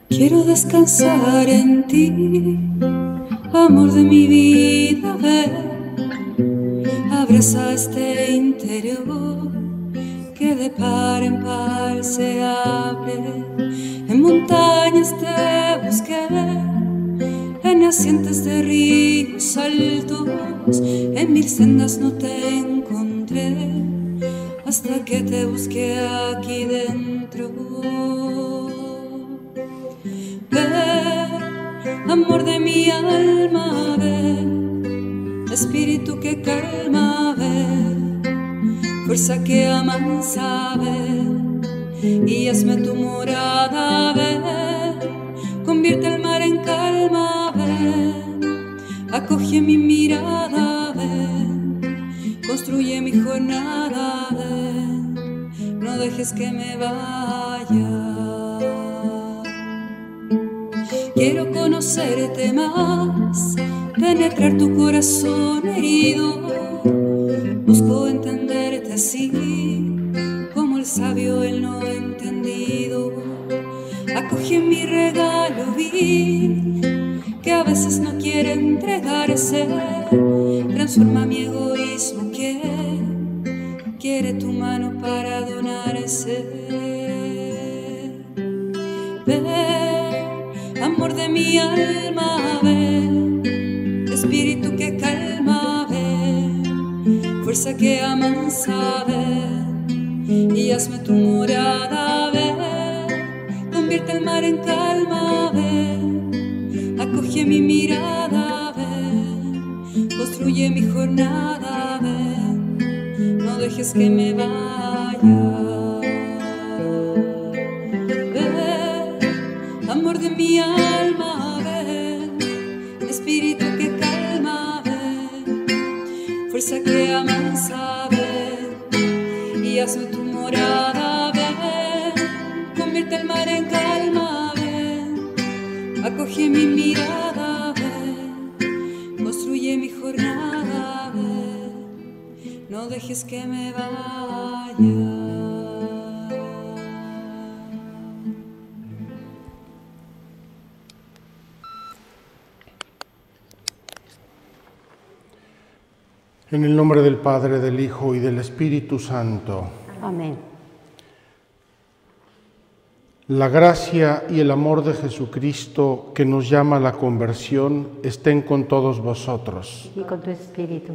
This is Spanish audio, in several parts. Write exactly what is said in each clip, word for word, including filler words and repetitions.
Quiero descansar en ti, amor de mi vida, ven, abraza este interior que de par en par se abre. En montañas te busqué, en nacientes de ríos altos, en mil sendas no te encontré, hasta que te busqué aquí dentro. Ven, amor de mi alma, ven, espíritu que calma, ven, fuerza que amansa, ven, y hazme tu morada, ven, convierte el mar en calma, ven, acoge mi mirada, ven, construye mi jornada, ven, no dejes que me vaya. Quiero conocerte más, penetrar tu corazón herido. Busco entenderte así, como el sabio el no entendido. Acoge mi regalo, vi que a veces no quiere entregarse. Transforma mi egoísmo que quiere tu mano para donarse. Ven, amor de mi alma, ven, espíritu que calma, ven, fuerza que amansa, ven, y hazme tu morada, ven, convierte el mar en calma, ven, acoge mi mirada, ven, construye mi jornada, ven, no dejes que me vaya. Amor de mi alma, ven, espíritu que calma, ven, fuerza que amansa, ven, y hazme tu morada, ven, convierte el mar en calma, ven, acoge mi mirada, ven, construye mi jornada, ven, no dejes que me vaya. En el nombre del Padre, del Hijo y del Espíritu Santo. Amén. La gracia y el amor de Jesucristo, que nos llama a la conversión, estén con todos vosotros. Y con tu espíritu.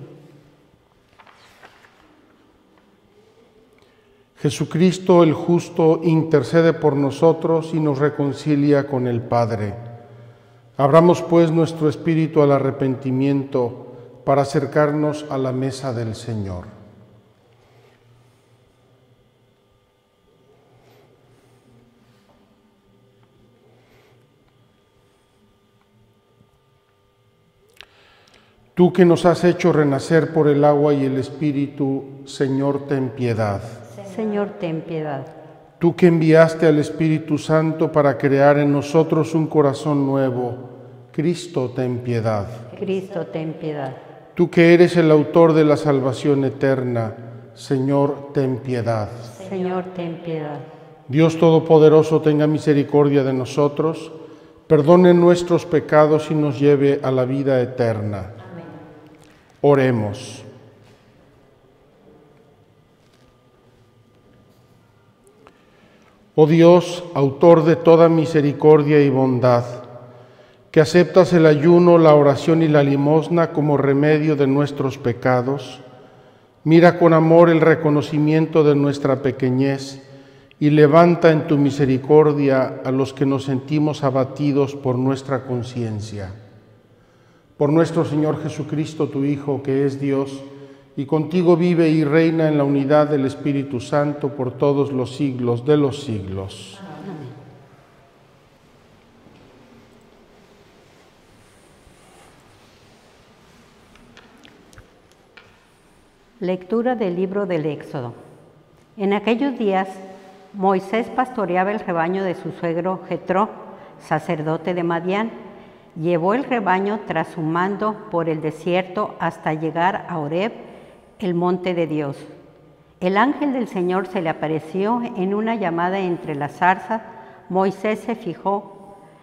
Jesucristo el justo intercede por nosotros y nos reconcilia con el Padre. Abramos pues nuestro espíritu al arrepentimiento para acercarnos a la mesa del Señor. Tú que nos has hecho renacer por el agua y el Espíritu, Señor, ten piedad. Señor, ten piedad. Tú que enviaste al Espíritu Santo para crear en nosotros un corazón nuevo, Cristo, ten piedad. Cristo, ten piedad. Tú que eres el autor de la salvación eterna, Señor, ten piedad. Señor, ten piedad. Dios Todopoderoso, tenga misericordia de nosotros, perdone nuestros pecados y nos lleve a la vida eterna. Amén. Oremos. Oh Dios, autor de toda misericordia y bondad, que aceptas el ayuno, la oración y la limosna como remedio de nuestros pecados, mira con amor el reconocimiento de nuestra pequeñez y levanta en tu misericordia a los que nos sentimos abatidos por nuestra conciencia. Por nuestro Señor Jesucristo, tu Hijo, que es Dios, y contigo vive y reina en la unidad del Espíritu Santo por todos los siglos de los siglos. Lectura del libro del Éxodo. En aquellos días, Moisés pastoreaba el rebaño de su suegro Jetro, sacerdote de Madián. Llevó el rebaño tras su mando por el desierto hasta llegar a Horeb, el monte de Dios. El ángel del Señor se le apareció en una llamada entre las zarzas. Moisés se fijó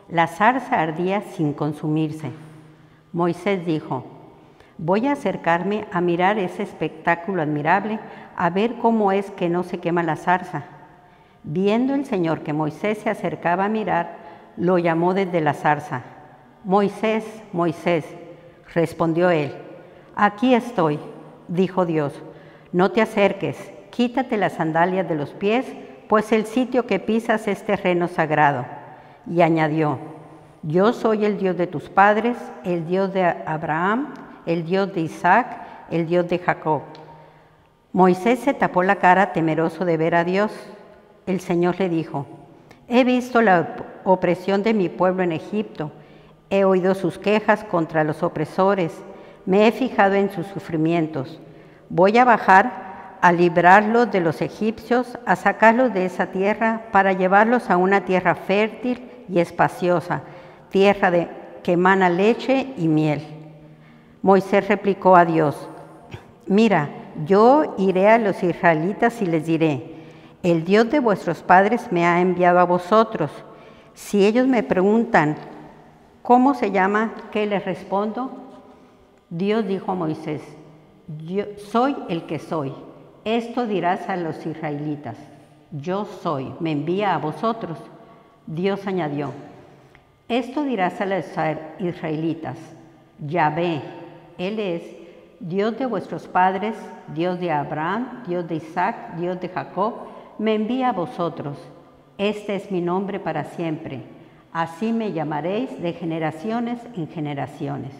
La zarza ardía sin consumirse. Moisés dijo: voy a acercarme a mirar ese espectáculo admirable, a ver cómo es que no se quema la zarza. Viendo el Señor que Moisés se acercaba a mirar, lo llamó desde la zarza. Moisés, Moisés, respondió él. Aquí estoy, dijo Dios. No te acerques, quítate las sandalias de los pies, pues el sitio que pisas es terreno sagrado. Y añadió: yo soy el Dios de tus padres, el Dios de Abraham, el Dios de Isaac, el Dios de Jacob. Moisés se tapó la cara temeroso de ver a Dios. El Señor le dijo: he visto la opresión de mi pueblo en Egipto, he oído sus quejas contra los opresores, me he fijado en sus sufrimientos. Voy a bajar a librarlos de los egipcios, a sacarlos de esa tierra para llevarlos a una tierra fértil y espaciosa, tierra de, que emana leche y miel. Moisés replicó a Dios: mira, yo iré a los israelitas y les diré: el Dios de vuestros padres me ha enviado a vosotros. Si ellos me preguntan: ¿cómo se llama?, ¿qué les respondo? Dios dijo a Moisés: yo soy el que soy. Esto dirás a los israelitas: yo soy, me envía a vosotros. Dios añadió: esto dirás a los israelitas: Yahvé, Él es Dios de vuestros padres, Dios de Abraham, Dios de Isaac, Dios de Jacob, me envía a vosotros. Este es mi nombre para siempre. Así me llamaréis de generaciones en generaciones.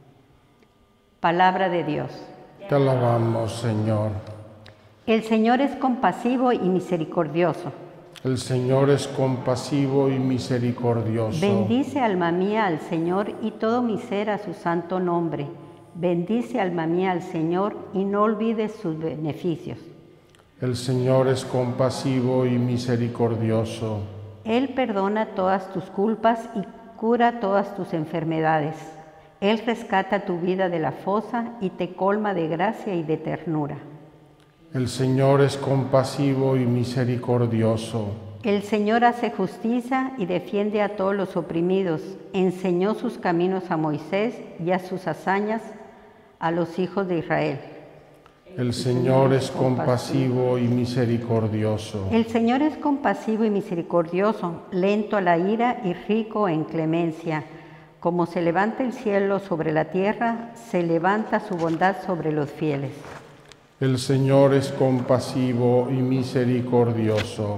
Palabra de Dios. Te alabamos, Señor. El Señor es compasivo y misericordioso. El Señor es compasivo y misericordioso. Bendice, alma mía, al Señor, y todo mi ser a su santo nombre. Bendice, alma mía, al Señor, y no olvides sus beneficios. El Señor es compasivo y misericordioso. Él perdona todas tus culpas y cura todas tus enfermedades. Él rescata tu vida de la fosa y te colma de gracia y de ternura. El Señor es compasivo y misericordioso. El Señor hace justicia y defiende a todos los oprimidos. Enseñó sus caminos a Moisés y a sus hazañas a los hijos de Israel. El Señor es compasivo y misericordioso. El Señor es compasivo y misericordioso, lento a la ira y rico en clemencia. Como se levanta el cielo sobre la tierra, se levanta su bondad sobre los fieles. El Señor es compasivo y misericordioso.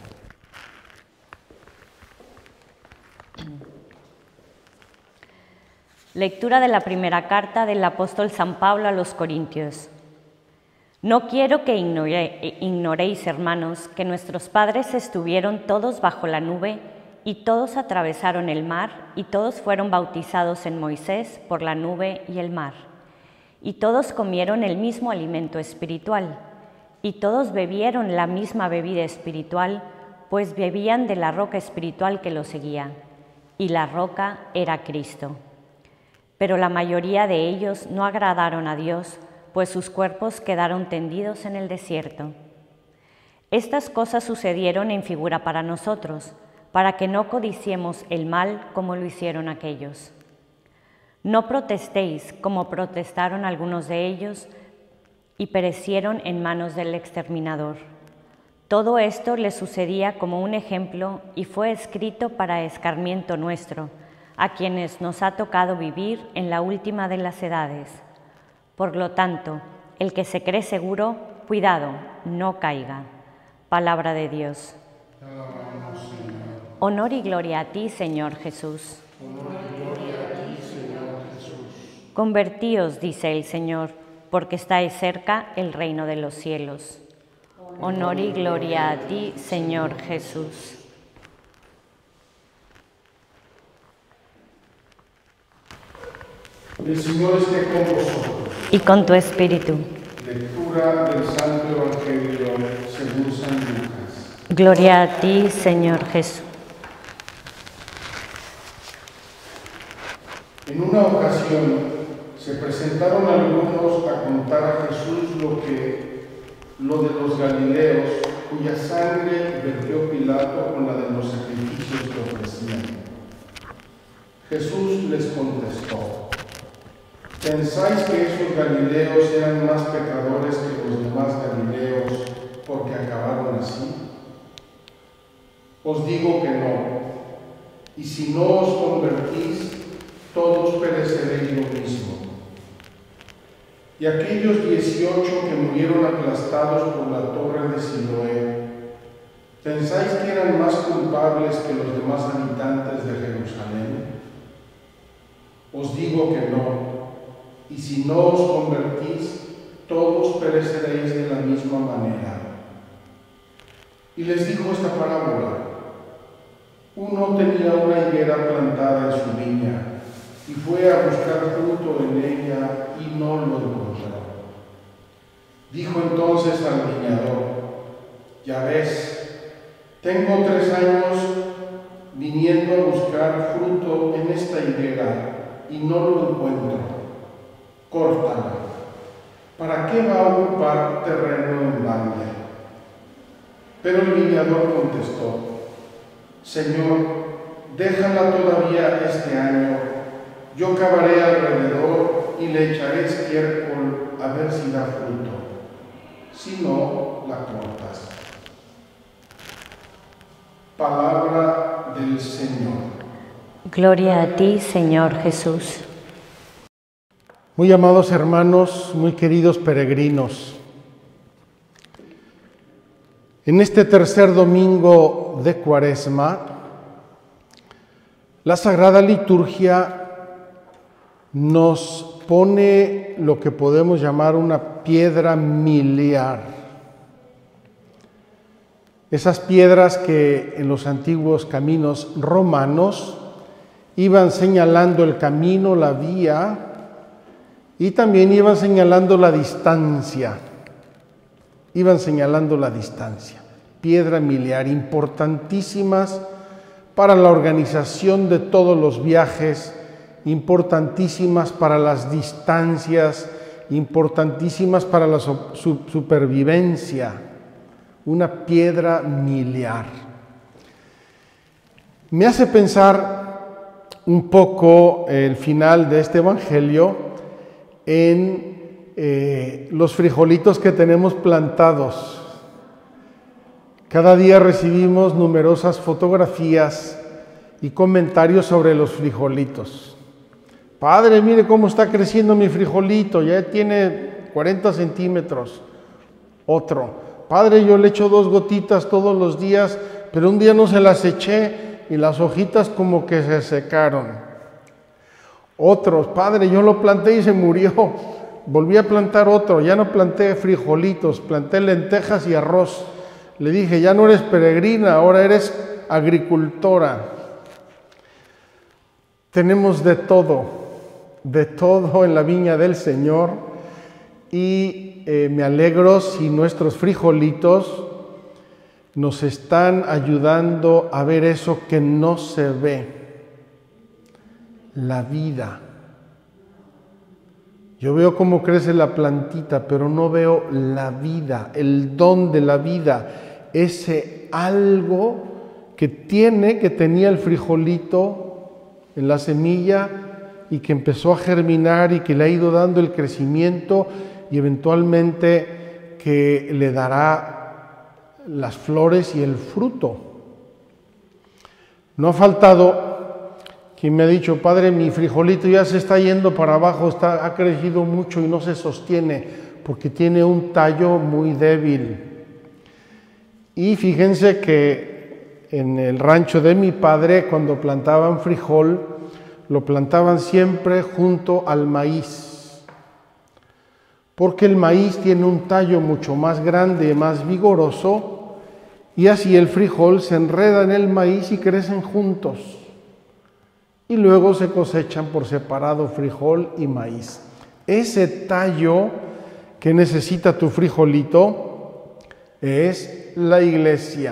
Lectura de la primera carta del apóstol San Pablo a los Corintios. No quiero que ignore, ignoréis, hermanos, que nuestros padres estuvieron todos bajo la nube y todos atravesaron el mar y todos fueron bautizados en Moisés por la nube y el mar. Y todos comieron el mismo alimento espiritual y todos bebieron la misma bebida espiritual, pues bebían de la roca espiritual que los seguía, y la roca era Cristo. Pero la mayoría de ellos no agradaron a Dios, pues sus cuerpos quedaron tendidos en el desierto. Estas cosas sucedieron en figura para nosotros, para que no codiciemos el mal como lo hicieron aquellos. No protestéis como protestaron algunos de ellos y perecieron en manos del exterminador. Todo esto les sucedía como un ejemplo y fue escrito para escarmiento nuestro, a quienes nos ha tocado vivir en la última de las edades. Por lo tanto, el que se cree seguro, cuidado, no caiga. Palabra de Dios. Honor y gloria a ti, Señor Jesús. Honor y gloria a ti, Señor Jesús. Convertíos, dice el Señor, porque está cerca el reino de los cielos. Honor y gloria a ti, Señor Jesús. El Señor esté con vosotros. Y con tu espíritu. Lectura del Santo Evangelio según San Lucas. Gloria a ti, Señor Jesús. En una ocasión se presentaron algunos a contar a Jesús lo que lo de los galileos, cuya sangre vertió Pilato con la de los sacrificios que ofrecían. Jesús les contestó: ¿pensáis que esos galileos eran más pecadores que los demás galileos porque acabaron así? Os digo que no, y si no os convertís, todos pereceréis lo mismo. Y aquellos dieciocho que murieron aplastados por la torre de Siloé, ¿pensáis que eran más culpables que los demás habitantes de Jerusalén? Os digo que no, y si no os convertís, todos pereceréis de la misma manera. Y les dijo esta parábola: uno tenía una higuera plantada en su viña, y fue a buscar fruto en ella, y no lo encontró. Dijo entonces al viñador: ya ves, tengo tres años viniendo a buscar fruto en esta higuera, y no lo encuentro. Córtala. ¿Para qué va a ocupar terreno en balde? Pero el viñador contestó: Señor, déjala todavía este año. Yo cavaré alrededor y le echaré estiércol a ver si da fruto. Si no, la cortas. Palabra del Señor. Gloria a ti, Señor Jesús. Muy amados hermanos, muy queridos peregrinos, en este tercer domingo de Cuaresma, la Sagrada Liturgia nos pone lo que podemos llamar una piedra miliar. Esas piedras que en los antiguos caminos romanos iban señalando el camino, la vía, y también iban señalando la distancia. Iban señalando la distancia. Piedra miliar, importantísimas para la organización de todos los viajes, importantísimas para las distancias, importantísimas para la su supervivencia. Una piedra miliar. Me hace pensar un poco el final de este Evangelio en eh, los frijolitos que tenemos plantados. Cada día recibimos numerosas fotografías y comentarios sobre los frijolitos. Padre, mire cómo está creciendo mi frijolito, ya tiene cuarenta centímetros. Otro. Padre, yo le echo dos gotitas todos los días, pero un día no se las eché y las hojitas como que se secaron. Otros, Padre, yo lo planté y se murió. Volví a plantar otro, ya no planté frijolitos, planté lentejas y arroz. Le dije, ya no eres peregrina, ahora eres agricultora. Tenemos de todo, de todo en la viña del Señor, y eh, me alegro si nuestros frijolitos nos están ayudando a ver eso que no se ve, la vida. Yo veo cómo crece la plantita, pero no veo la vida, el don de la vida, ese algo que tiene, que tenía el frijolito en la semilla y que empezó a germinar y que le ha ido dando el crecimiento y eventualmente que le dará las flores y el fruto. No ha faltado quien me ha dicho, Padre, mi frijolito ya se está yendo para abajo, está, ha crecido mucho y no se sostiene porque tiene un tallo muy débil. Y fíjense que en el rancho de mi padre, cuando plantaban frijol, lo plantaban siempre junto al maíz, porque el maíz tiene un tallo mucho más grande, más vigoroso, y así el frijol se enreda en el maíz y crecen juntos. Y luego se cosechan por separado frijol y maíz. Ese tallo que necesita tu frijolito es la iglesia.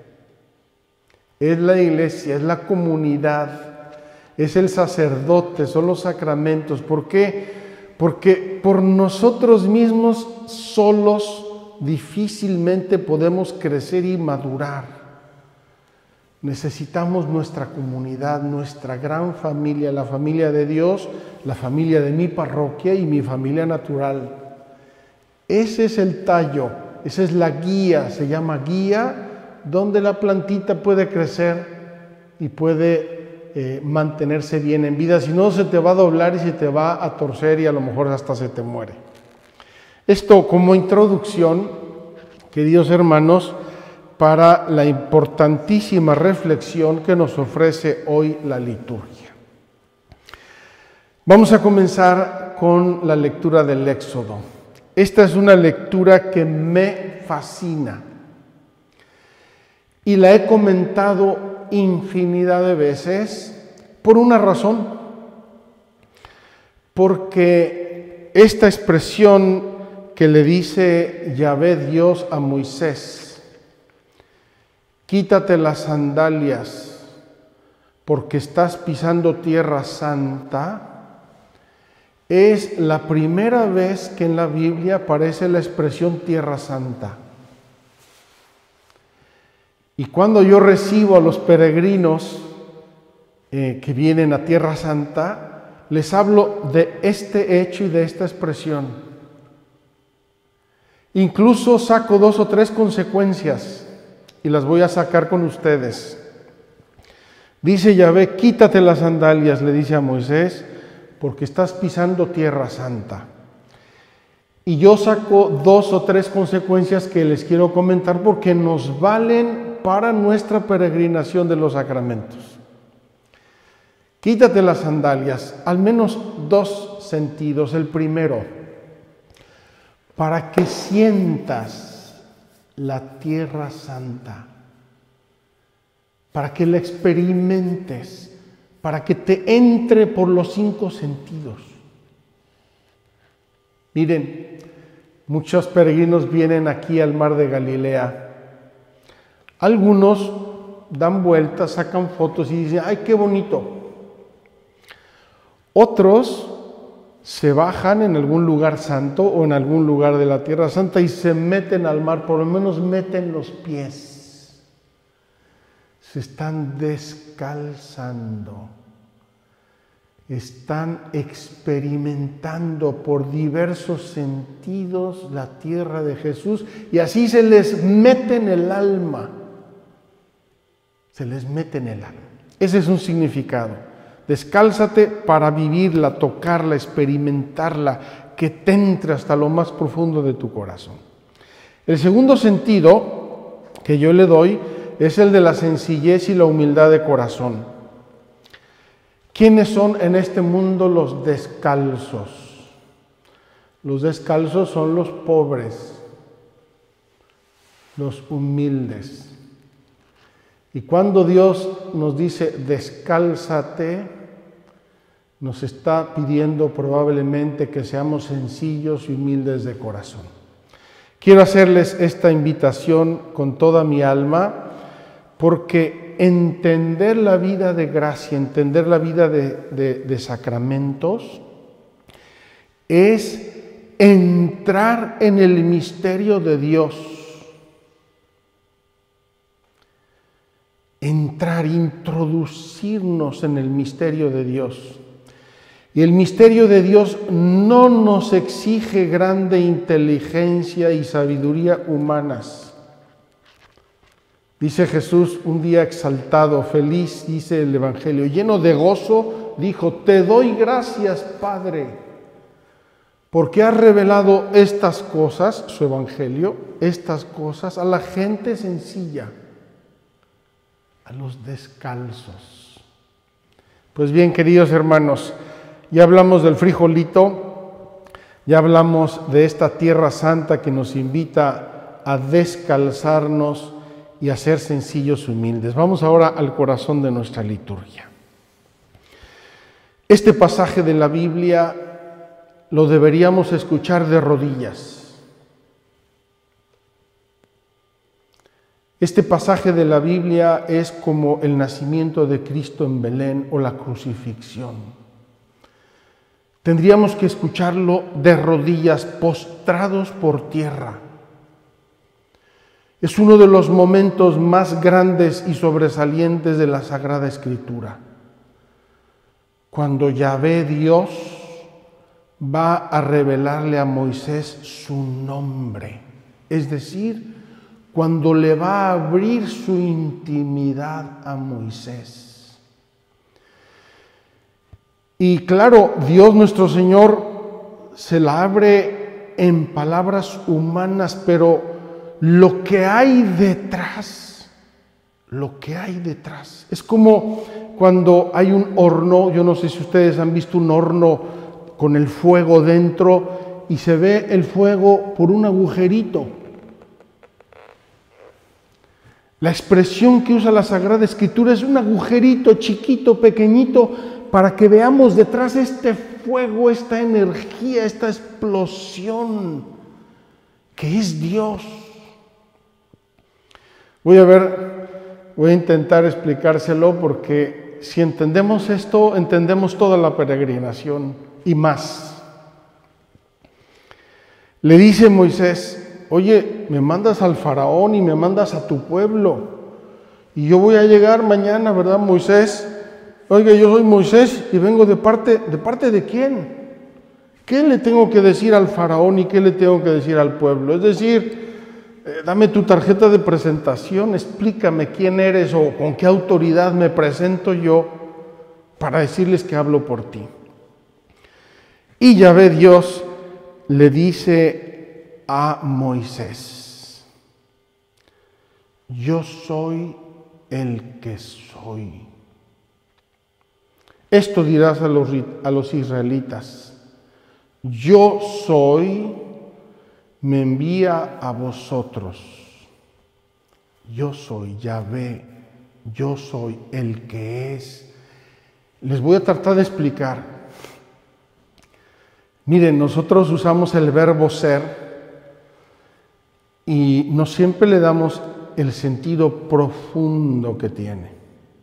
Es la iglesia, es la comunidad, es el sacerdote, son los sacramentos. ¿Por qué? Porque por nosotros mismos solos difícilmente podemos crecer y madurar. Necesitamos nuestra comunidad, nuestra gran familia, la familia de Dios, la familia de mi parroquia y mi familia natural. Ese es el tallo, esa es la guía, se llama guía, donde la plantita puede crecer y puede eh, mantenerse bien en vida. Si no, se te va a doblar y se te va a torcer y a lo mejor hasta se te muere. Esto como introducción, queridos hermanos, para la importantísima reflexión que nos ofrece hoy la liturgia. Vamos a comenzar con la lectura del Éxodo. Esta es una lectura que me fascina y la he comentado infinidad de veces por una razón, porque esta expresión que le dice Yahvé Dios a Moisés, quítate las sandalias porque estás pisando tierra santa, es la primera vez que en la Biblia aparece la expresión tierra santa. Y cuando yo recibo a los peregrinos eh, que vienen a Tierra Santa, les hablo de este hecho y de esta expresión. Incluso saco dos o tres consecuencias y las voy a sacar con ustedes. Dice Yahvé, quítate las sandalias, le dice a Moisés, porque estás pisando tierra santa. Y yo saco dos o tres consecuencias que les quiero comentar porque nos valen para nuestra peregrinación de los sacramentos. Quítate las sandalias, al menos dos sentidos. El primero, para que sientas la tierra santa, para que la experimentes, para que te entre por los cinco sentidos. Miren, muchos peregrinos vienen aquí al mar de Galilea. Algunos dan vueltas, sacan fotos y dicen, ¡ay, qué bonito! Otros se bajan en algún lugar santo o en algún lugar de la Tierra Santa y se meten al mar, por lo menos meten los pies. Se están descalzando. Están experimentando por diversos sentidos la tierra de Jesús y así se les mete en el alma. Se les mete en el alma. Ese es un significado. Descálzate para vivirla, tocarla, experimentarla, que te entre hasta lo más profundo de tu corazón. El segundo sentido que yo le doy es el de la sencillez y la humildad de corazón. ¿Quiénes son en este mundo los descalzos? Los descalzos son los pobres, los humildes. Y cuando Dios nos dice descálzate, nos está pidiendo probablemente que seamos sencillos y humildes de corazón. Quiero hacerles esta invitación con toda mi alma, porque entender la vida de gracia, entender la vida de, de, de sacramentos, es entrar en el misterio de Dios. Entrar, introducirnos en el misterio de Dios. Y el misterio de Dios no nos exige grande inteligencia y sabiduría humanas. Dice Jesús un día exaltado, feliz, dice el Evangelio, lleno de gozo, dijo, te doy gracias, Padre, porque has revelado estas cosas, su Evangelio, estas cosas a la gente sencilla, a los descalzos. Pues bien, queridos hermanos, ya hablamos del frijolito, ya hablamos de esta tierra santa que nos invita a descalzarnos y a ser sencillos y humildes. Vamos ahora al corazón de nuestra liturgia. Este pasaje de la Biblia lo deberíamos escuchar de rodillas. Este pasaje de la Biblia es como el nacimiento de Cristo en Belén o la crucifixión. Tendríamos que escucharlo de rodillas, postrados por tierra. Es uno de los momentos más grandes y sobresalientes de la Sagrada Escritura. Cuando Yahvé Dios va a revelarle a Moisés su nombre, es decir, cuando le va a abrir su intimidad a Moisés. Y claro, Dios nuestro Señor se la abre en palabras humanas, pero lo que hay detrás, lo que hay detrás, es como cuando hay un horno, yo no sé si ustedes han visto un horno con el fuego dentro y se ve el fuego por un agujerito. La expresión que usa la Sagrada Escritura es un agujerito chiquito, pequeñito, para que veamos detrás este fuego, esta energía, esta explosión que es Dios. Voy a ver, voy a intentar explicárselo porque si entendemos esto, entendemos toda la peregrinación y más. Le dice Moisés: oye, me mandas al faraón y me mandas a tu pueblo, y yo voy a llegar mañana, ¿verdad, Moisés? Oiga, yo soy Moisés y vengo de parte, ¿de parte de quién? ¿Qué le tengo que decir al faraón y qué le tengo que decir al pueblo? Es decir, eh, dame tu tarjeta de presentación, explícame quién eres o con qué autoridad me presento yo para decirles que hablo por ti. Y Yahvé Dios le dice a Moisés: yo soy el que soy. Esto dirás a los, a los israelitas: yo soy, me envía a vosotros. Yo soy Yahvé, yo soy el que es. Les voy a tratar de explicar. Miren, nosotros usamos el verbo ser y no siempre le damos el sentido profundo que tiene.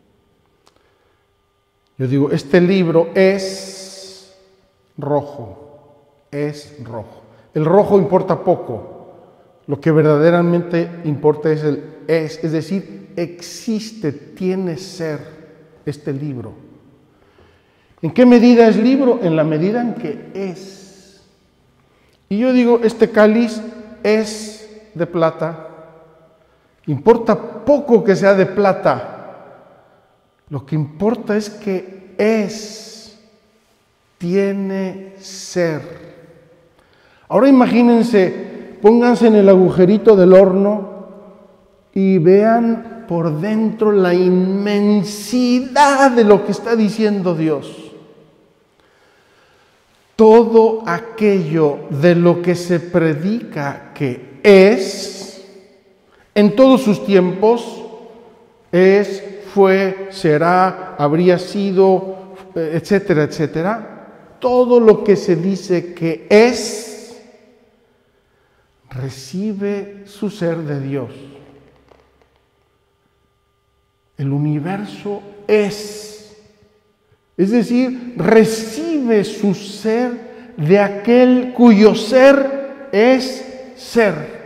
Yo digo, este libro es rojo, es rojo. El rojo importa poco, lo que verdaderamente importa es el es, es decir, existe, tiene ser este libro. ¿En qué medida es libro? En la medida en que es. Y yo digo, este cáliz es de plata. Importa poco que sea de plata. Lo que importa es que es, tiene ser. Ahora imagínense, pónganse en el agujerito del horno y vean por dentro la inmensidad de lo que está diciendo Dios. Todo aquello de lo que se predica que es, en todos sus tiempos, es, fue, será, habría sido, etcétera, etcétera. Todo lo que se dice que es, recibe su ser de Dios. El universo es, es decir, recibe su ser de aquel cuyo ser es ser.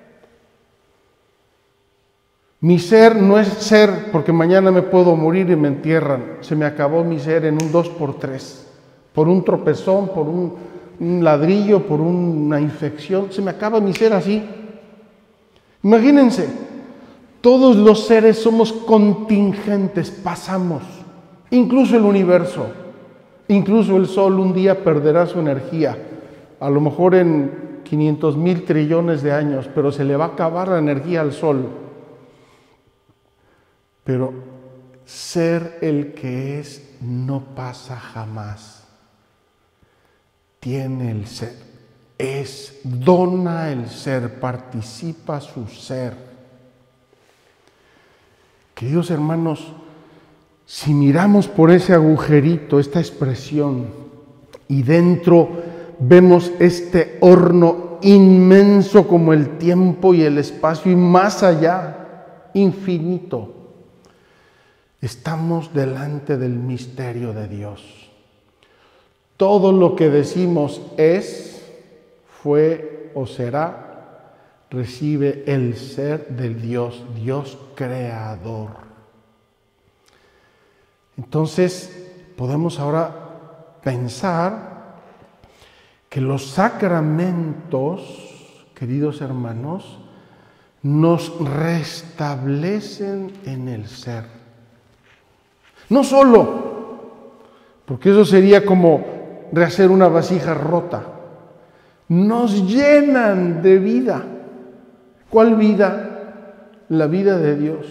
Mi ser no es ser porque mañana me puedo morir y me entierran. Se me acabó mi ser en un dos por tres. Por un tropezón, por un, un ladrillo, por una infección. Se me acaba mi ser así. Imagínense, todos los seres somos contingentes, pasamos. Incluso el universo, incluso el sol un día perderá su energía. A lo mejor en quinientos mil trillones de años, pero se le va a acabar la energía al sol. Pero ser el que es no pasa jamás. Tiene el ser, es, dona el ser, participa su ser. Queridos hermanos, si miramos por ese agujerito, esta expresión, y dentro vemos este horno inmenso como el tiempo y el espacio, y más allá, infinito, estamos delante del misterio de Dios. Todo lo que decimos es, fue o será, recibe el ser del Dios, Dios creador. Entonces, podemos ahora pensar que los sacramentos, queridos hermanos, nos restablecen en el ser. No solo, porque eso sería como rehacer una vasija rota, nos llenan de vida. ¿Cuál vida? La vida de Dios.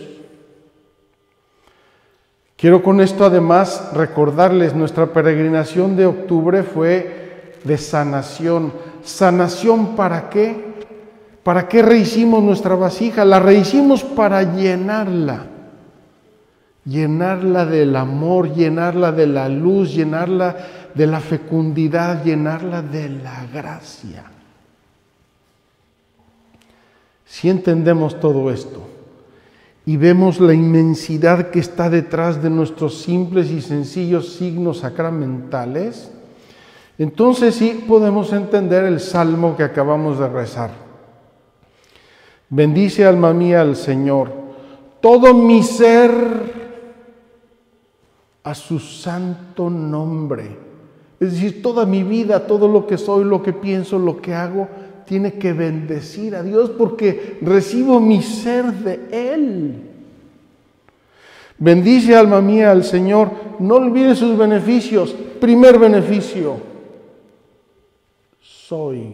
Quiero con esto además recordarles, nuestra peregrinación de octubre fue de sanación. ¿Sanación para qué? ¿Para qué rehicimos nuestra vasija? La rehicimos para llenarla. Llenarla del amor, llenarla de la luz, llenarla de la fecundidad, llenarla de la gracia. Si entendemos todo esto y vemos la inmensidad que está detrás de nuestros simples y sencillos signos sacramentales, entonces sí podemos entender el salmo que acabamos de rezar. Bendice, alma mía, al Señor, todo mi ser a su santo nombre. Es decir, toda mi vida, todo lo que soy, lo que pienso, lo que hago, tiene que bendecir a Dios porque recibo mi ser de Él. Bendice, alma mía, al Señor. No olvides sus beneficios. Primer beneficio. Soy.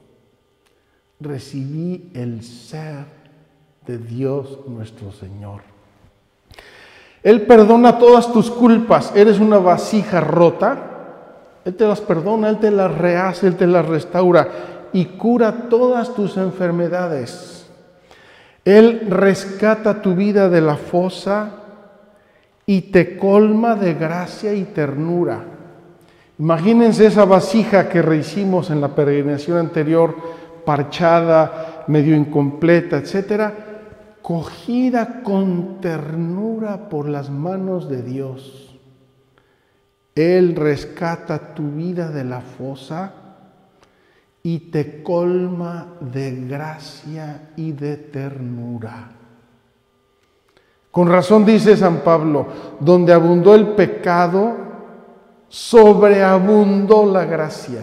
Recibí el ser de Dios nuestro Señor. Él perdona todas tus culpas. Eres una vasija rota. Él te las perdona, Él te las rehace, Él te las restaura y cura todas tus enfermedades. Él rescata tu vida de la fosa y te colma de gracia y ternura. Imagínense esa vasija que rehicimos en la peregrinación anterior, parchada, medio incompleta, etcétera, cogida con ternura por las manos de Dios. Él rescata tu vida de la fosa y te colma de gracia y de ternura. Con razón dice San Pablo, donde abundó el pecado, sobreabundó la gracia.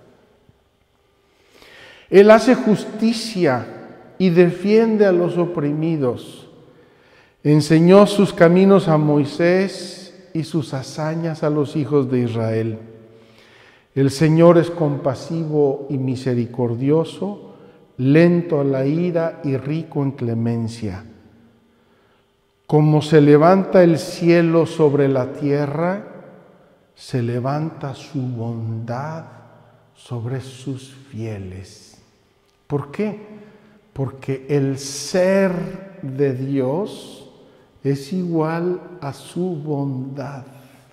Él hace justicia y defiende a los oprimidos. Enseñó sus caminos a Moisés y sus hazañas a los hijos de Israel. El Señor es compasivo y misericordioso, lento a la ira y rico en clemencia. Como se levanta el cielo sobre la tierra, se levanta su bondad sobre sus fieles. ¿Por qué? Porque el ser de Dios es igual a su bondad.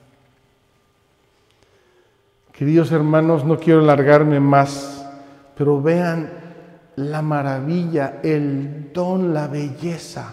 Queridos hermanos, no quiero alargarme más, pero vean la maravilla, el don, la belleza.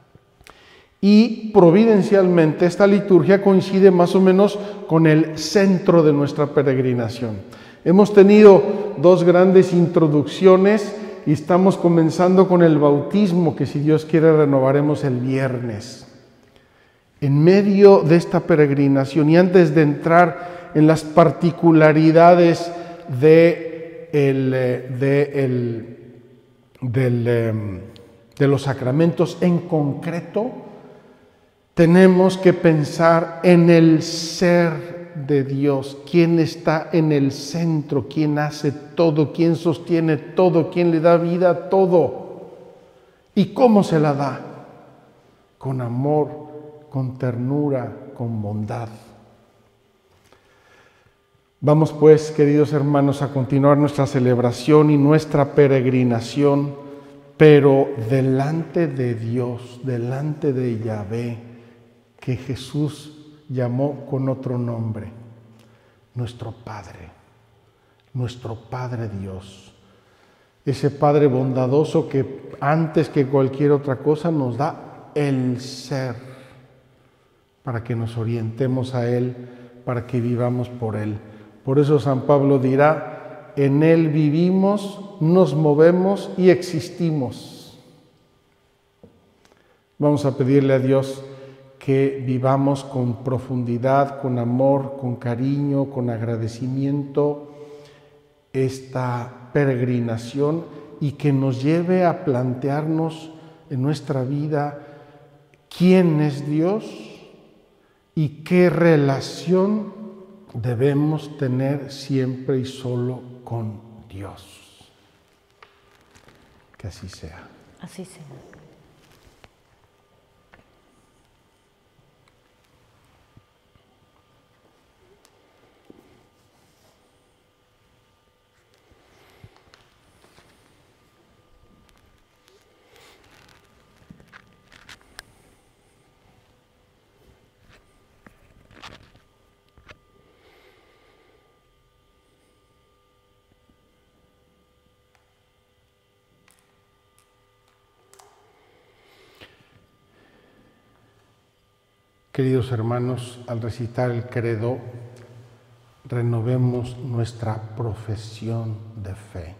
Y providencialmente esta liturgia coincide más o menos con el centro de nuestra peregrinación. Hemos tenido dos grandes introducciones y estamos comenzando con el bautismo, que si Dios quiere renovaremos el viernes. En medio de esta peregrinación y antes de entrar en las particularidades de, el, de, el, del, de los sacramentos en concreto, tenemos que pensar en el ser de Dios, quién está en el centro, quién hace todo, quién sostiene todo, quién le da vida a todo. ¿Y cómo se la da? Con amor, con ternura, con bondad. Vamos pues, queridos hermanos, a continuar nuestra celebración y nuestra peregrinación, pero delante de Dios, delante de Yahvé, que Jesús llamó con otro nombre, nuestro Padre, nuestro Padre Dios. Ese Padre bondadoso que antes que cualquier otra cosa nos da el ser, para que nos orientemos a Él, para que vivamos por Él. Por eso San Pablo dirá, en Él vivimos, nos movemos y existimos. Vamos a pedirle a Dios que vivamos con profundidad, con amor, con cariño, con agradecimiento esta peregrinación y que nos lleve a plantearnos en nuestra vida quién es Dios y qué relación debemos tener siempre y solo con Dios. Que así sea. Así sea. Queridos hermanos, al recitar el credo, renovemos nuestra profesión de fe.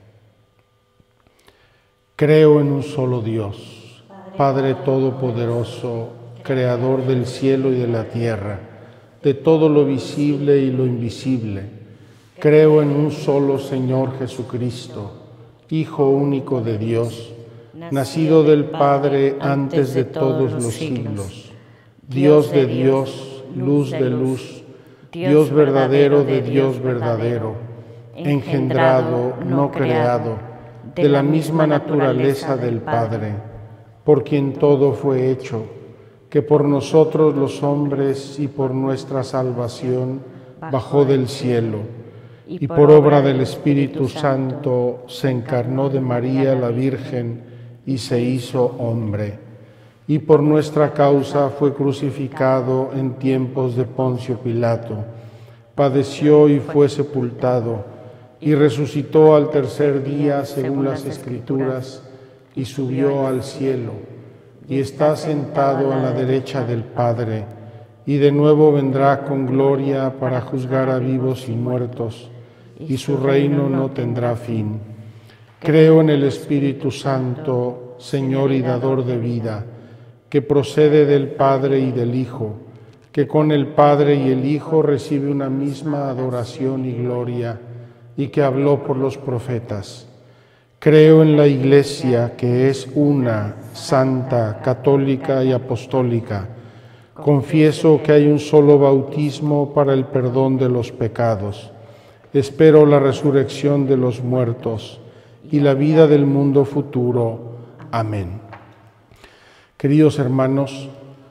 Creo en un solo Dios, Padre Todopoderoso, Creador del cielo y de la tierra, de todo lo visible y lo invisible. Creo en un solo Señor Jesucristo, Hijo único de Dios, nacido del Padre antes de todos los siglos. Dios de Dios, luz de luz, Dios verdadero de Dios verdadero, engendrado, no creado, de la misma naturaleza del Padre, por quien todo fue hecho, que por nosotros los hombres y por nuestra salvación bajó del cielo, y por obra del Espíritu Santo se encarnó de María la Virgen y se hizo hombre. Y por nuestra causa fue crucificado en tiempos de Poncio Pilato, padeció y fue sepultado, y resucitó al tercer día según las Escrituras, y subió al cielo, y está sentado a la derecha del Padre, y de nuevo vendrá con gloria para juzgar a vivos y muertos, y su reino no tendrá fin. Creo en el Espíritu Santo, Señor y dador de vida, que procede del Padre y del Hijo, que con el Padre y el Hijo recibe una misma adoración y gloria, y que habló por los profetas. Creo en la Iglesia, que es una, santa, católica y apostólica. Confieso que hay un solo bautismo para el perdón de los pecados. Espero la resurrección de los muertos y la vida del mundo futuro. Amén. Queridos hermanos,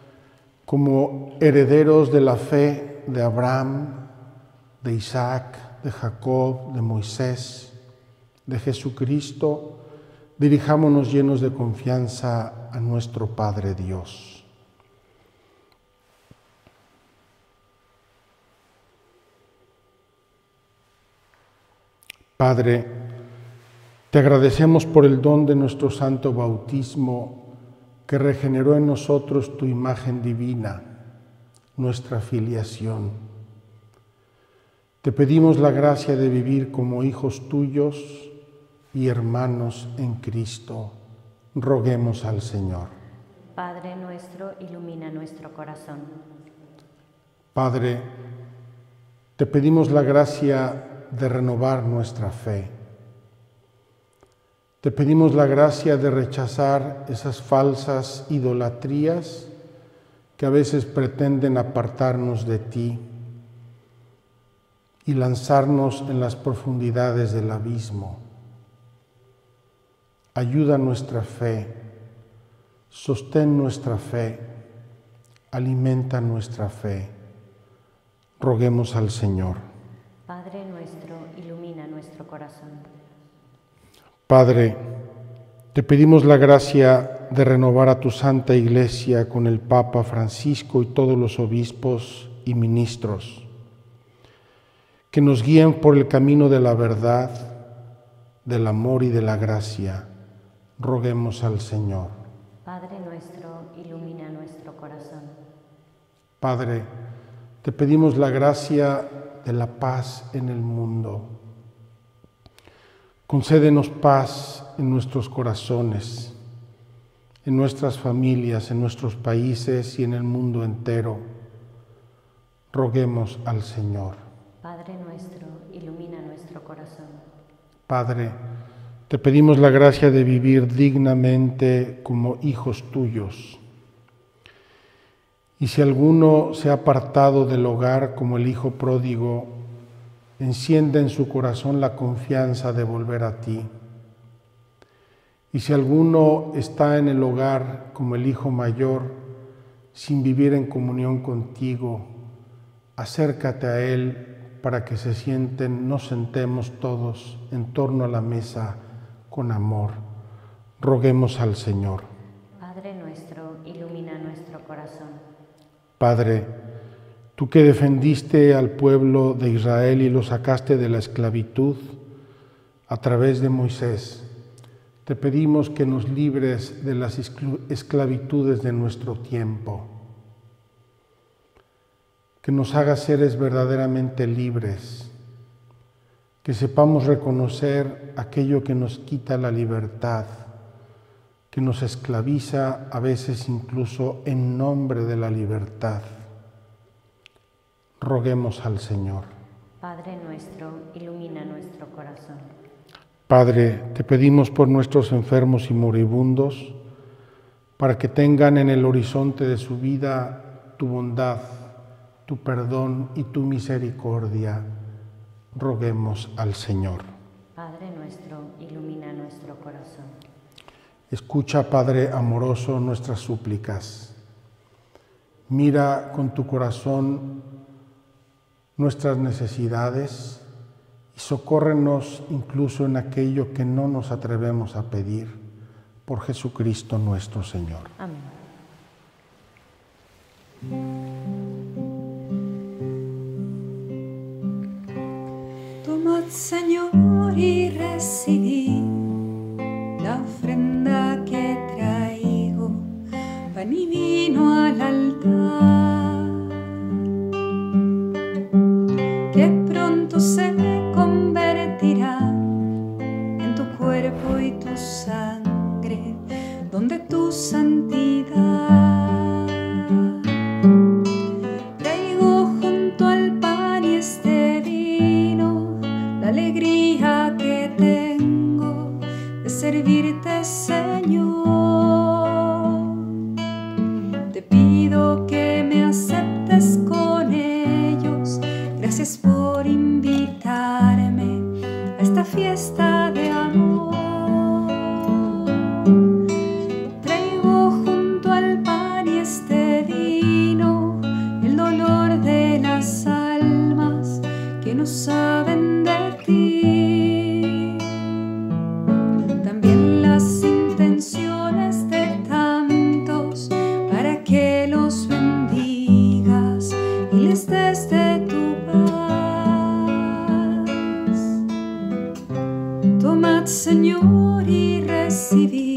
como herederos de la fe de Abraham, de Isaac, de Jacob, de Moisés, de Jesucristo, dirijámonos llenos de confianza a nuestro Padre Dios. Padre, te agradecemos por el don de nuestro santo bautismo, que regeneró en nosotros tu imagen divina, nuestra filiación. Te pedimos la gracia de vivir como hijos tuyos y hermanos en Cristo. Roguemos al Señor. Padre nuestro, ilumina nuestro corazón. Padre, te pedimos la gracia de renovar nuestra fe. Te pedimos la gracia de rechazar esas falsas idolatrías que a veces pretenden apartarnos de ti y lanzarnos en las profundidades del abismo. Ayuda nuestra fe, sostén nuestra fe, alimenta nuestra fe. Roguemos al Señor. Padre nuestro, ilumina nuestro corazón. Padre, te pedimos la gracia de renovar a tu Santa Iglesia con el Papa Francisco y todos los obispos y ministros, que nos guíen por el camino de la verdad, del amor y de la gracia. Roguemos al Señor. Padre nuestro, ilumina nuestro corazón. Padre, te pedimos la gracia de la paz en el mundo, Concédenos paz en nuestros corazones, en nuestras familias, en nuestros países y en el mundo entero. Roguemos al Señor. Padre nuestro, ilumina nuestro corazón. Padre, te pedimos la gracia de vivir dignamente como hijos tuyos. Y si alguno se ha apartado del hogar como el hijo pródigo, enciende en su corazón la confianza de volver a ti. Y si alguno está en el hogar como el hijo mayor, sin vivir en comunión contigo, acércate a él para que se sienten, nos sentemos todos en torno a la mesa con amor. Roguemos al Señor. Padre nuestro, ilumina nuestro corazón. Padre, tú que defendiste al pueblo de Israel y lo sacaste de la esclavitud a través de Moisés, te pedimos que nos libres de las esclavitudes de nuestro tiempo, que nos hagas seres verdaderamente libres, que sepamos reconocer aquello que nos quita la libertad, que nos esclaviza a veces incluso en nombre de la libertad. Roguemos al Señor. Padre nuestro, ilumina nuestro corazón. Padre, te pedimos por nuestros enfermos y moribundos, para que tengan en el horizonte de su vida tu bondad, tu perdón y tu misericordia. Roguemos al Señor. Padre nuestro, ilumina nuestro corazón. Escucha, Padre amoroso, nuestras súplicas. Mira con tu corazón nuestras necesidades y socórrenos incluso en aquello que no nos atrevemos a pedir, por Jesucristo nuestro Señor. Amén. Tomad, Señor, y recibid la ofrenda que traigo, pan y vino al altar, que pronto se convertirá en tu cuerpo y tu sangre, donde tu santidad. Traigo junto al pan y este vino la alegría que tengo de servirte, Señor. Te pido que me aceptes con ellos. Gracias por invitarme a esta fiesta de amor. Traigo junto al pan y este vino el dolor de las almas que no saben de ti. También las intenciones de tantos, para que los bendigas y les des de tu paz. Tomad, Señor, y recibid.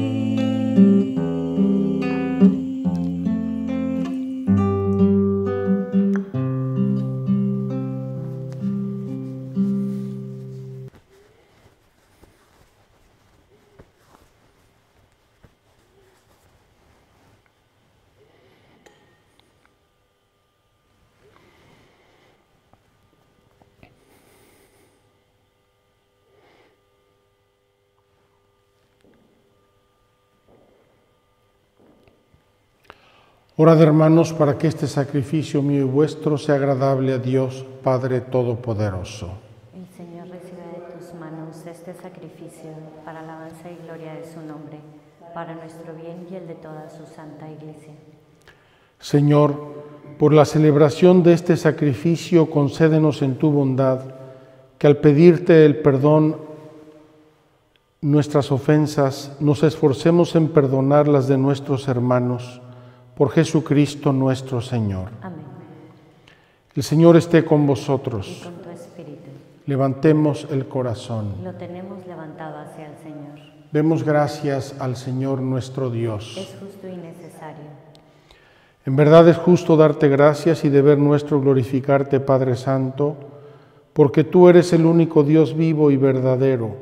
Orad, hermanos, para que este sacrificio mío y vuestro sea agradable a Dios, Padre Todopoderoso. El Señor reciba de tus manos este sacrificio para alabanza y gloria de su nombre, para nuestro bien y el de toda su santa Iglesia. Señor, por la celebración de este sacrificio, concédenos en tu bondad que al pedirte el perdón nuestras ofensas, nos esforcemos en perdonar las de nuestros hermanos, por Jesucristo nuestro Señor. Amén. El Señor esté con vosotros. Y con tu espíritu. Levantemos el corazón. Lo tenemos levantado hacia el Señor. Demos gracias al Señor nuestro Dios. Es justo y necesario. En verdad es justo darte gracias y deber nuestro glorificarte, Padre Santo, porque tú eres el único Dios vivo y verdadero,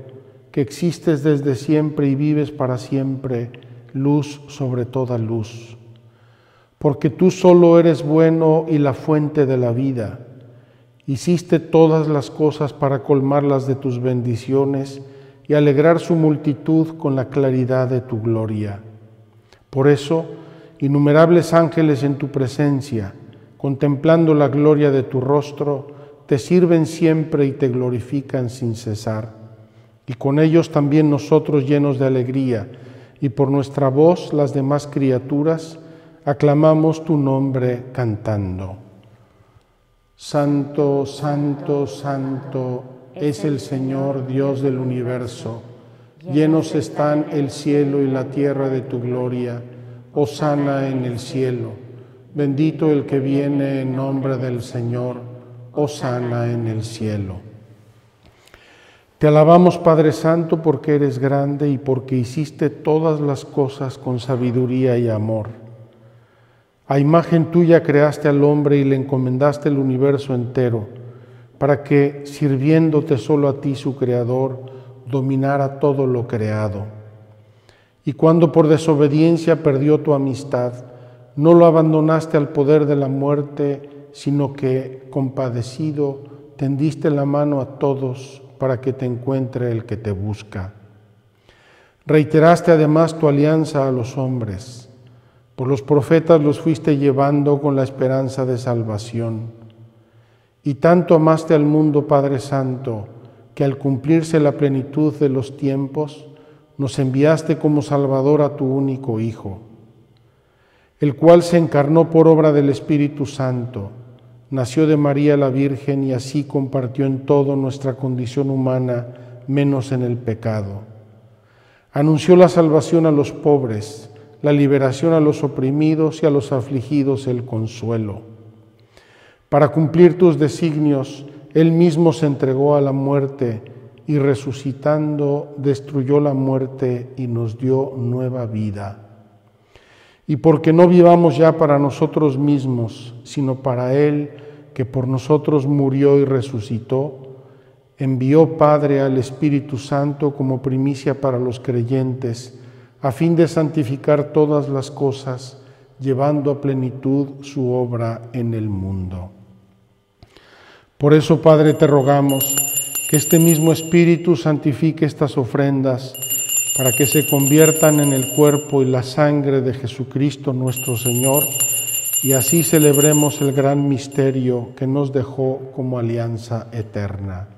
que existes desde siempre y vives para siempre, luz sobre toda luz. Porque tú solo eres bueno y la fuente de la vida. Hiciste todas las cosas para colmarlas de tus bendiciones y alegrar su multitud con la claridad de tu gloria. Por eso, innumerables ángeles en tu presencia, contemplando la gloria de tu rostro, te sirven siempre y te glorifican sin cesar. Y con ellos también nosotros, llenos de alegría, y por nuestra voz las demás criaturas, aclamamos tu nombre cantando. Santo, santo, santo es el Señor Dios del universo. Llenos están el cielo y la tierra de tu gloria. Hosana en el cielo. Bendito el que viene en nombre del Señor. Hosana en el cielo. Te alabamos, Padre Santo, porque eres grande y porque hiciste todas las cosas con sabiduría y amor. A imagen tuya creaste al hombre y le encomendaste el universo entero, para que, sirviéndote solo a ti, su Creador, dominara todo lo creado. Y cuando por desobediencia perdió tu amistad, no lo abandonaste al poder de la muerte, sino que, compadecido, tendiste la mano a todos para que te encuentre el que te busca. Reiteraste además tu alianza a los hombres. Por los profetas los fuiste llevando con la esperanza de salvación. Y tanto amaste al mundo, Padre Santo, que al cumplirse la plenitud de los tiempos, nos enviaste como Salvador a tu único Hijo, el cual se encarnó por obra del Espíritu Santo, nació de María la Virgen y así compartió en todo nuestra condición humana, menos en el pecado. Anunció la salvación a los pobres, la liberación a los oprimidos y a los afligidos el consuelo. Para cumplir tus designios, Él mismo se entregó a la muerte y resucitando destruyó la muerte y nos dio nueva vida. Y porque no vivamos ya para nosotros mismos, sino para Él, que por nosotros murió y resucitó, envió Padre al Espíritu Santo como primicia para los creyentes, a fin de santificar todas las cosas, llevando a plenitud su obra en el mundo. Por eso, Padre, te rogamos que este mismo Espíritu santifique estas ofrendas, para que se conviertan en el cuerpo y la sangre de Jesucristo nuestro Señor, y así celebremos el gran misterio que nos dejó como alianza eterna.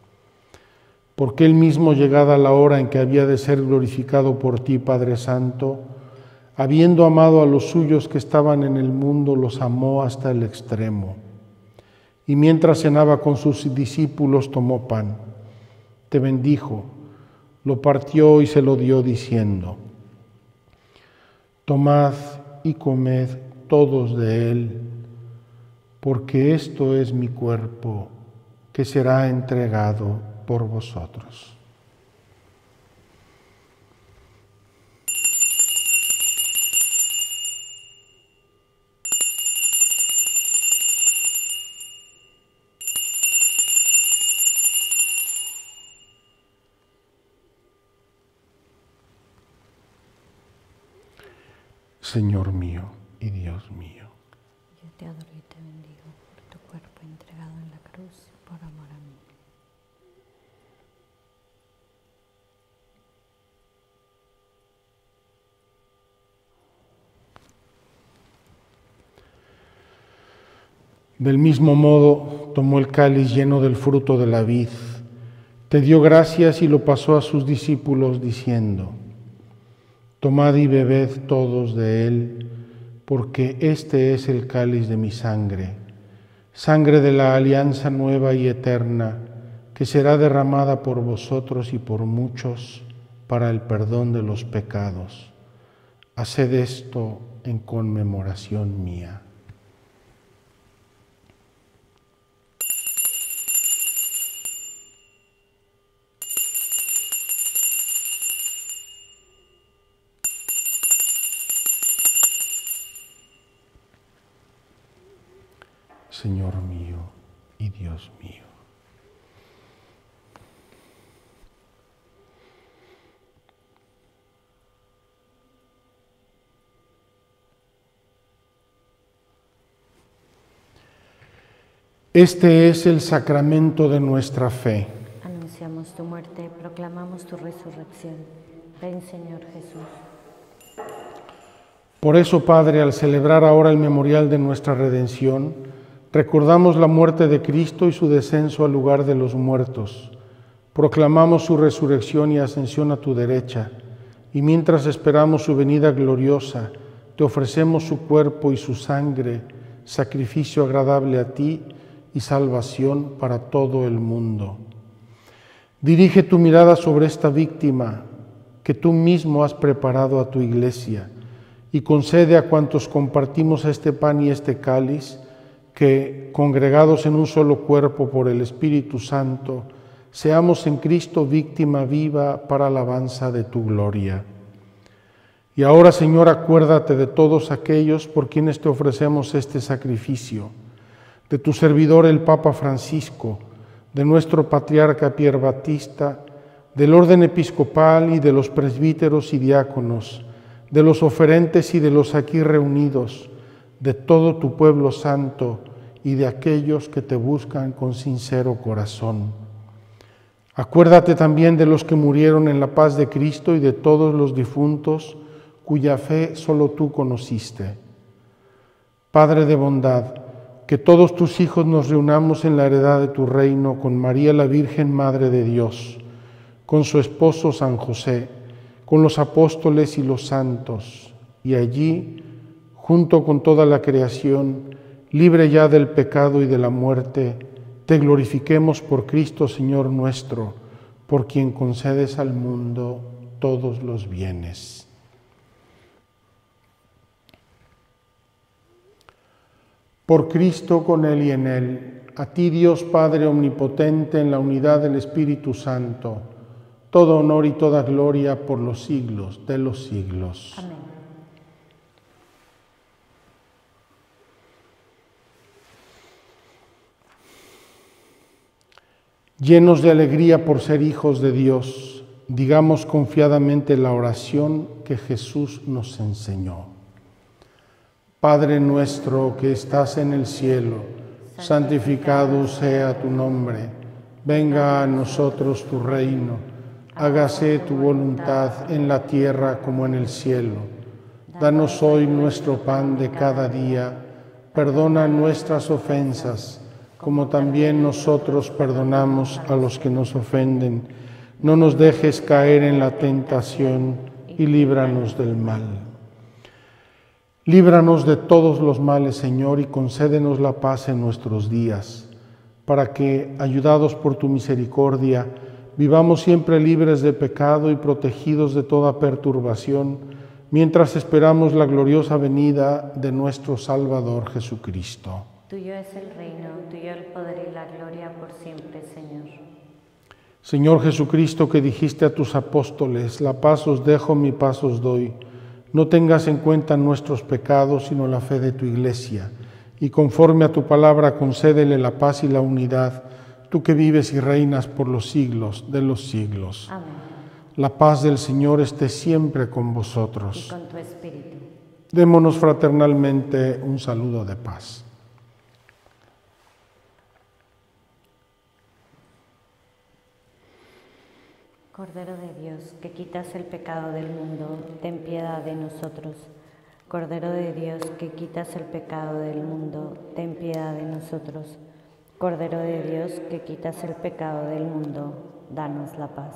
Porque Él mismo, llegada la hora en que había de ser glorificado por ti, Padre Santo, habiendo amado a los suyos que estaban en el mundo, los amó hasta el extremo. Y mientras cenaba con sus discípulos, tomó pan, te bendijo, lo partió y se lo dio diciendo: tomad y comed todos de él, porque esto es mi cuerpo, que será entregado por vosotros. Señor mío y Dios mío, yo te adoro y te bendigo por tu cuerpo entregado en la cruz por amor a mí. Del mismo modo, tomó el cáliz lleno del fruto de la vid, te dio gracias y lo pasó a sus discípulos diciendo: tomad y bebed todos de él, porque este es el cáliz de mi sangre, sangre de la alianza nueva y eterna, que será derramada por vosotros y por muchos para el perdón de los pecados. Haced esto en conmemoración mía. Señor mío y Dios mío. Este es el sacramento de nuestra fe. Anunciamos tu muerte, proclamamos tu resurrección. Ven, Señor Jesús. Por eso, Padre, al celebrar ahora el memorial de nuestra redención, recordamos la muerte de Cristo y su descenso al lugar de los muertos. Proclamamos su resurrección y ascensión a tu derecha, y mientras esperamos su venida gloriosa, te ofrecemos su cuerpo y su sangre, sacrificio agradable a ti y salvación para todo el mundo. Dirige tu mirada sobre esta víctima que tú mismo has preparado a tu iglesia, y concede a cuantos compartimos este pan y este cáliz, que, congregados en un solo cuerpo por el Espíritu Santo, seamos en Cristo víctima viva para alabanza de tu gloria. Y ahora, Señor, acuérdate de todos aquellos por quienes te ofrecemos este sacrificio, de tu servidor el Papa Francisco, de nuestro patriarca Pier Batista, del orden episcopal y de los presbíteros y diáconos, de los oferentes y de los aquí reunidos, de todo tu pueblo santo y de aquellos que te buscan con sincero corazón. Acuérdate también de los que murieron en la paz de Cristo y de todos los difuntos cuya fe solo tú conociste. Padre de bondad, que todos tus hijos nos reunamos en la heredad de tu reino con María la Virgen Madre de Dios, con su esposo San José, con los apóstoles y los santos, y allí, junto con toda la creación, libre ya del pecado y de la muerte, te glorifiquemos por Cristo Señor nuestro, por quien concedes al mundo todos los bienes. Por Cristo, con Él y en Él, a ti Dios Padre Omnipotente, en la unidad del Espíritu Santo, todo honor y toda gloria por los siglos de los siglos. Amén. Llenos de alegría por ser hijos de Dios, digamos confiadamente la oración que Jesús nos enseñó. Padre nuestro que estás en el cielo, santificado sea tu nombre. Venga a nosotros tu reino. Hágase tu voluntad en la tierra como en el cielo. Danos hoy nuestro pan de cada día. Perdona nuestras ofensas, como también nosotros perdonamos a los que nos ofenden. No nos dejes caer en la tentación y líbranos del mal. Líbranos de todos los males, Señor, y concédenos la paz en nuestros días, para que, ayudados por tu misericordia, vivamos siempre libres de pecado y protegidos de toda perturbación, mientras esperamos la gloriosa venida de nuestro Salvador Jesucristo. Tuyo es el reino, tuyo el poder y la gloria por siempre, Señor. Señor Jesucristo, que dijiste a tus apóstoles, la paz os dejo, mi paz os doy. No tengas en cuenta nuestros pecados, sino la fe de tu Iglesia, y conforme a tu palabra concédele la paz y la unidad, tú que vives y reinas por los siglos de los siglos. Amén. La paz del Señor esté siempre con vosotros. Y con tu espíritu. Démonos fraternalmente un saludo de paz. Cordero de Dios, que quitas el pecado del mundo, ten piedad de nosotros. Cordero de Dios, que quitas el pecado del mundo, ten piedad de nosotros. Cordero de Dios, que quitas el pecado del mundo, danos la paz.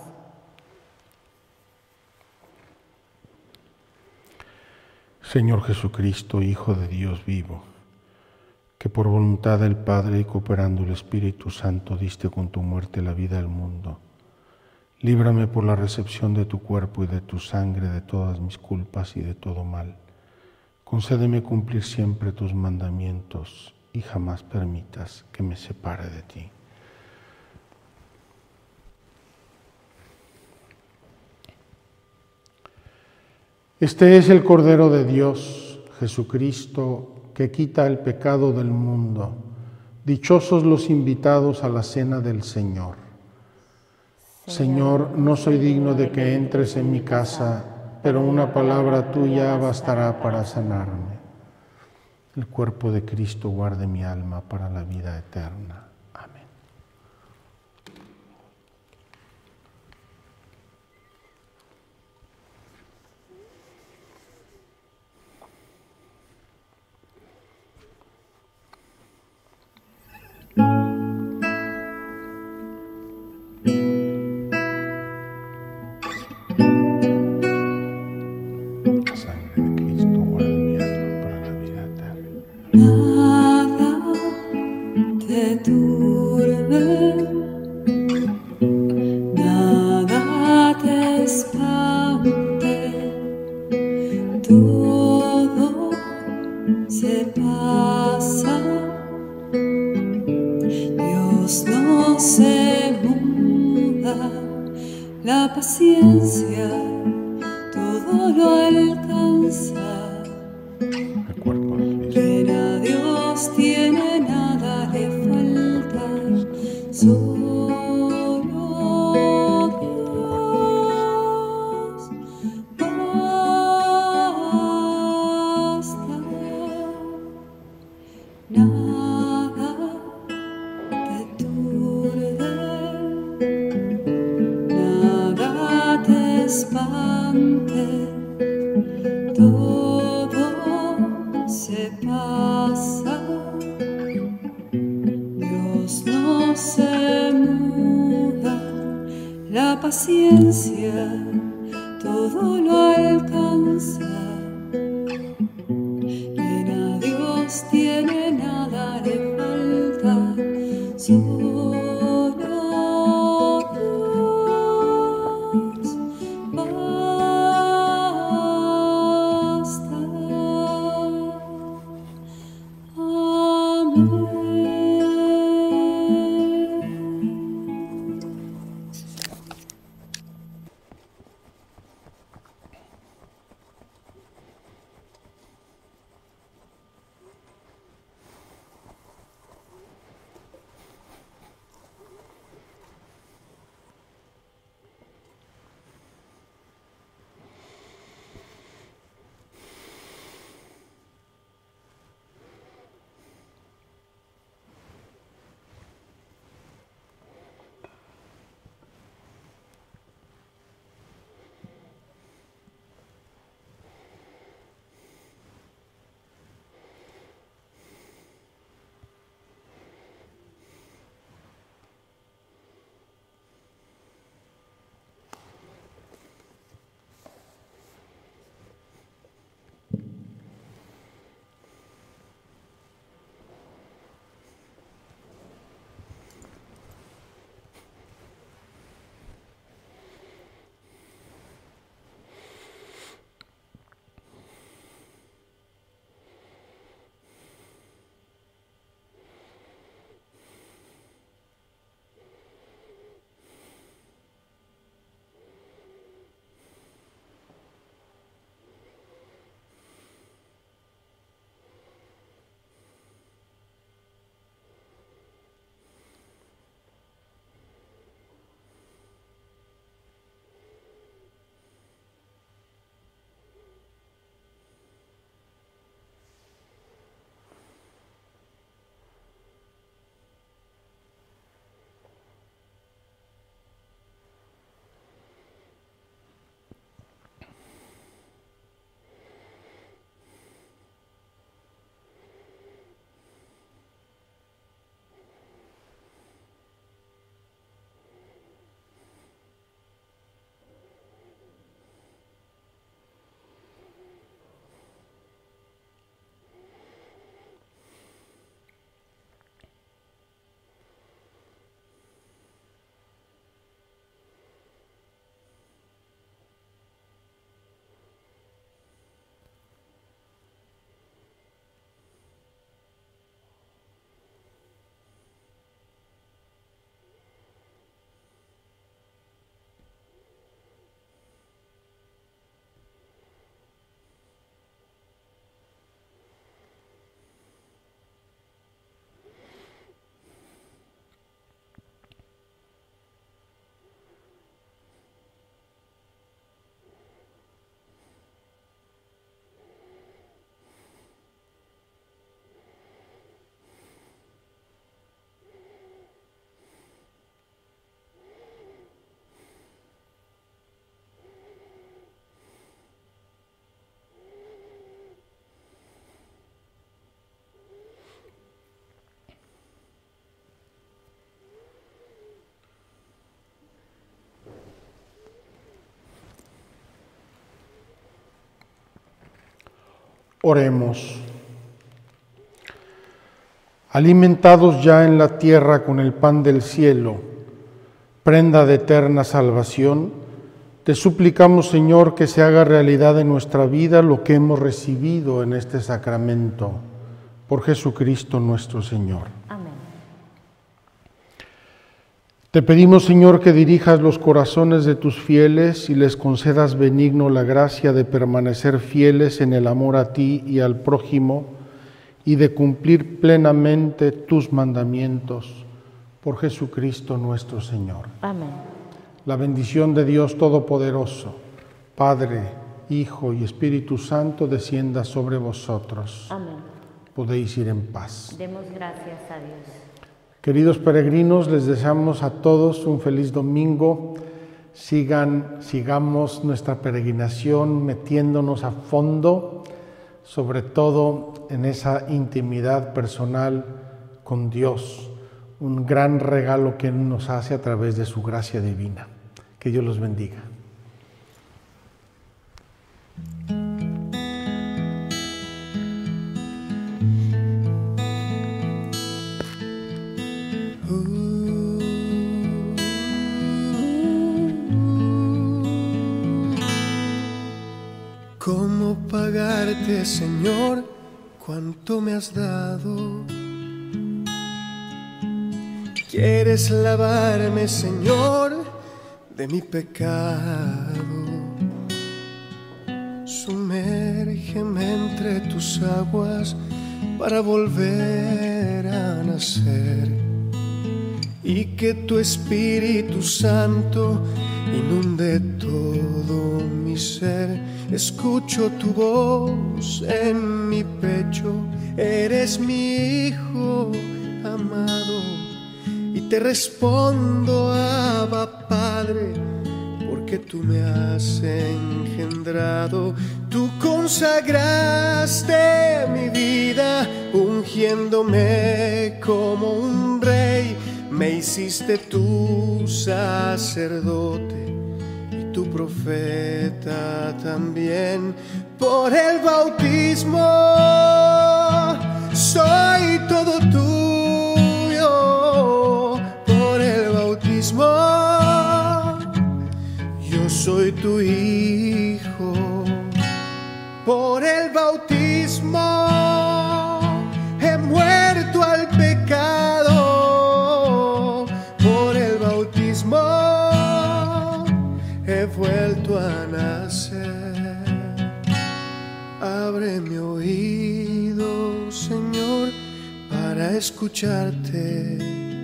Señor Jesucristo, Hijo de Dios vivo, que por voluntad del Padre y cooperando el Espíritu Santo diste con tu muerte la vida al mundo, líbrame por la recepción de tu cuerpo y de tu sangre de todas mis culpas y de todo mal. Concédeme cumplir siempre tus mandamientos y jamás permitas que me separe de ti. Este es el Cordero de Dios, Jesucristo, que quita el pecado del mundo. Dichosos los invitados a la cena del Señor. Señor, no soy digno de que entres en mi casa, pero una palabra tuya bastará para sanarme. el cuerpo de Cristo guarde mi alma para la vida eterna. Amén. La paciencia todo lo alcanza. Quien a Dios tiene nada le falta. Solo Dios basta. Nada te turde. Espante, todo se pasa, Dios no se muda, la paciencia todo lo alcanza, quien a Dios tiene nada le falta, solo Oremos. Alimentados ya en la tierra con el pan del cielo, prenda de eterna salvación, te suplicamos, Señor, que se haga realidad en nuestra vida lo que hemos recibido en este sacramento. Por Jesucristo nuestro Señor. Amén. Te pedimos, Señor, que dirijas los corazones de tus fieles y les concedas benigno la gracia de permanecer fieles en el amor a ti y al prójimo y de cumplir plenamente tus mandamientos. Por Jesucristo nuestro Señor. Amén. La bendición de Dios Todopoderoso, Padre, Hijo y Espíritu Santo, descienda sobre vosotros. Amén. Podéis ir en paz. Demos gracias a Dios. Queridos peregrinos, les deseamos a todos un feliz domingo. Sigan, sigamos nuestra peregrinación metiéndonos a fondo, sobre todo en esa intimidad personal con Dios, un gran regalo que nos hace a través de su gracia divina. Que Dios los bendiga. ¿Cómo pagarte, Señor, cuánto me has dado? ¿Quieres lavarme, Señor, de mi pecado? Sumérgeme entre tus aguas para volver a nacer y que tu Espíritu Santo inunde todo mi ser. Escucho tu voz en mi pecho, eres mi Hijo amado, y te respondo, Abba Padre, porque tú me has engendrado. Tú consagraste mi vida, ungiéndome como un rey, me hiciste tu sacerdote, tu profeta también. Por el bautismo soy todo tuyo. Por el bautismo yo soy tu hijo. Por el bautismo he muerto al pecado. Por el bautismo he vuelto a nacer. Abre mi oído, Señor, para escucharte.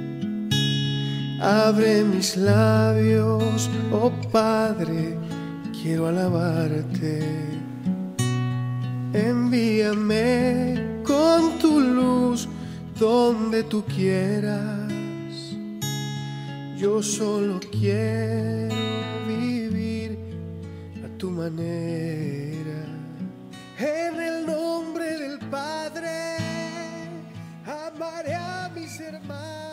Abre mis labios, oh Padre, quiero alabarte. Envíame con tu luz donde tú quieras. Yo solo quiero vivir a tu manera. En el nombre del Padre, amaré a mis hermanos.